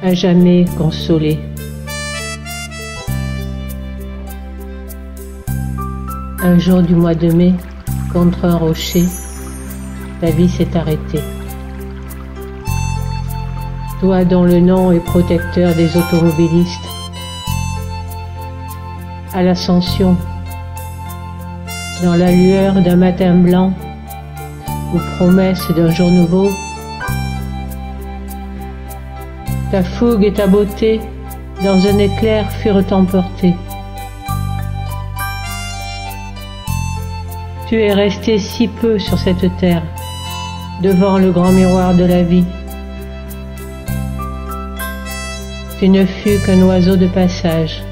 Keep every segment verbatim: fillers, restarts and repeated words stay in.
à jamais consolé. Un jour du mois de mai, contre un rocher, ta vie s'est arrêtée. Toi dont le nom est protecteur des automobilistes, à l'Ascension, dans la lueur d'un matin blanc, ou promesse d'un jour nouveau, ta fougue et ta beauté, dans un éclair, furent emportées. Tu es resté si peu sur cette terre, devant le grand miroir de la vie. Tu ne fus qu'un oiseau de passage.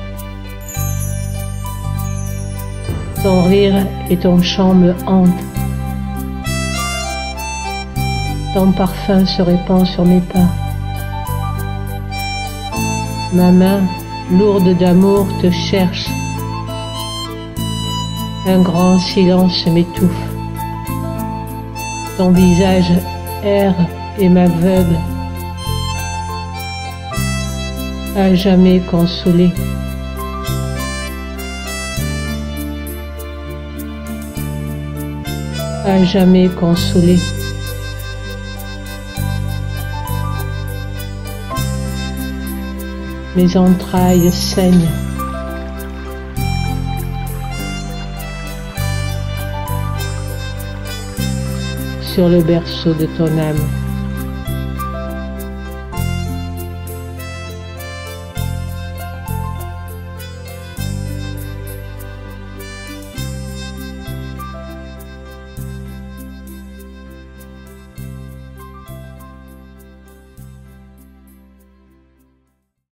Ton rire et ton chant me hantent. Ton parfum se répand sur mes pas. Ma main, lourde d'amour, te cherche. Un grand silence m'étouffe. Ton visage erre et m'aveugle. À jamais consolé. À jamais consolé. Mes entrailles saignent. Sur le berceau de ton âme.